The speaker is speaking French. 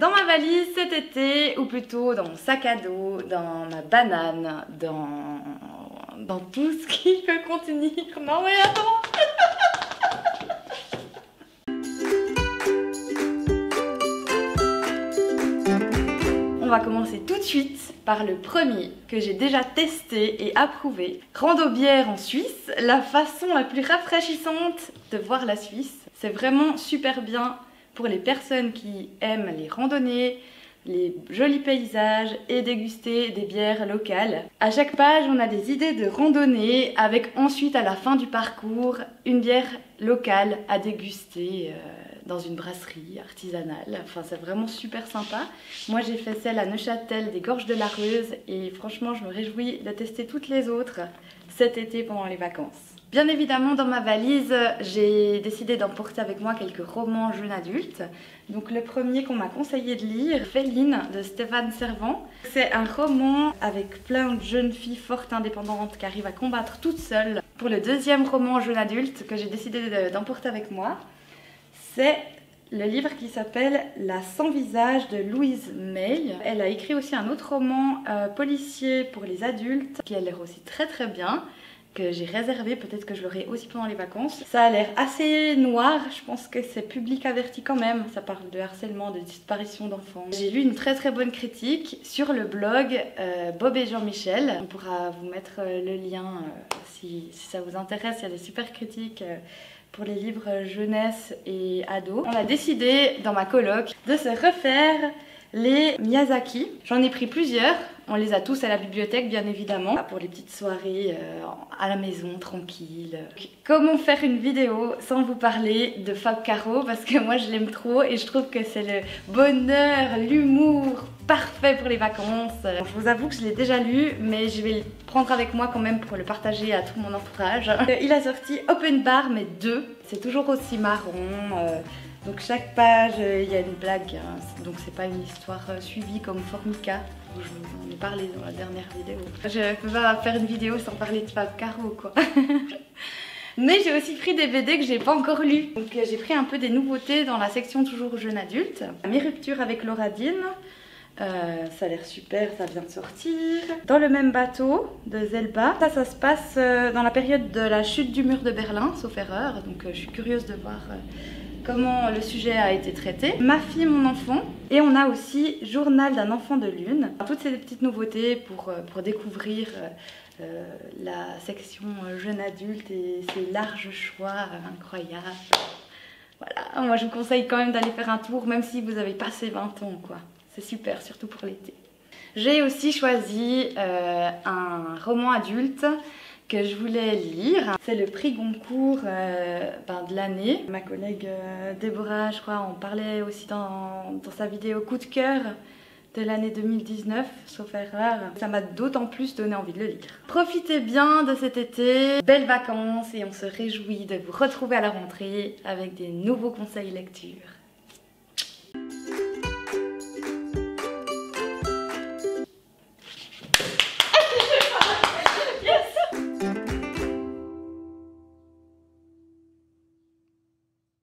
dans ma valise cet été, ou plutôt dans mon sac à dos, dans ma banane, dans tout ce qui peut contenir... Non mais attends. On va commencer tout de suite par le premier que j'ai déjà testé et approuvé. Rando-bière en Suisse, la façon la plus rafraîchissante de voir la Suisse. C'est vraiment super bien pour les personnes qui aiment les randonnées, les jolis paysages et déguster des bières locales. À chaque page, on a des idées de randonnée avec ensuite à la fin du parcours une bière locale à déguster dans une brasserie artisanale. Enfin, c'est vraiment super sympa. Moi, j'ai fait celle à Neuchâtel des Gorges de la Reuse et franchement, je me réjouis de tester toutes les autres cet été pendant les vacances. Bien évidemment, dans ma valise, j'ai décidé d'emporter avec moi quelques romans jeunes adultes. Donc le premier qu'on m'a conseillé de lire, Féline de Stéphane Servan. C'est un roman avec plein de jeunes filles fortes indépendantes qui arrivent à combattre toutes seules. Pour le deuxième roman jeune adulte que j'ai décidé d'emporter avec moi, c'est le livre qui s'appelle La Sans Visage de Louise May. Elle a écrit aussi un autre roman policier pour les adultes qui a l'air aussi très bien, que j'ai réservé, peut-être que je l'aurai aussi pendant les vacances. Ça a l'air assez noir, je pense que c'est public averti quand même. Ça parle de harcèlement, de disparition d'enfants. J'ai lu une très bonne critique sur le blog Bob et Jean-Michel. On pourra vous mettre le lien si ça vous intéresse, il y a des super critiques pour les livres jeunesse et ados. On a décidé dans ma coloc de se refaire les Miyazaki. J'en ai pris plusieurs, on les a tous à la bibliothèque bien évidemment, pour les petites soirées à la maison, tranquille. Comment faire une vidéo sans vous parler de Fab Caro, parce que moi je l'aime trop et je trouve que c'est le bonheur, l'humour parfait pour les vacances. Je vous avoue que je l'ai déjà lu, mais je vais le prendre avec moi quand même pour le partager à tout mon entourage. Il a sorti Open Bar, mais 2, c'est toujours aussi marrant. Donc chaque page, il y a une blague, hein. Donc c'est pas une histoire suivie comme Formica, où je vous en ai parlé dans la dernière vidéo. Je peux pas faire une vidéo sans parler de Fab Caro, quoi. Mais j'ai aussi pris des BD que j'ai pas encore lus. Donc j'ai pris un peu des nouveautés dans la section toujours jeune adulte. Mes ruptures avec Laura Dean. Ça a l'air super, ça vient de sortir. Dans le même bateau de Zelba. Ça se passe dans la période de la chute du mur de Berlin, sauf erreur. Donc je suis curieuse de voir comment le sujet a été traité. Ma fille, mon enfant. Et on a aussi Journal d'un enfant de lune. Toutes ces petites nouveautés pour découvrir la section jeune adulte et ses larges choix incroyables. Voilà, moi je vous conseille quand même d'aller faire un tour, même si vous avez passé 20 ans, quoi. C'est super, surtout pour l'été. J'ai aussi choisi un roman adulte que je voulais lire. C'est le prix Goncourt de l'année. Ma collègue Déborah, je crois, en parlait aussi dans sa vidéo coup de cœur de l'année 2019, sauf erreur. Ça m'a d'autant plus donné envie de le lire. Profitez bien de cet été, belles vacances et on se réjouit de vous retrouver à la rentrée avec des nouveaux conseils lecture.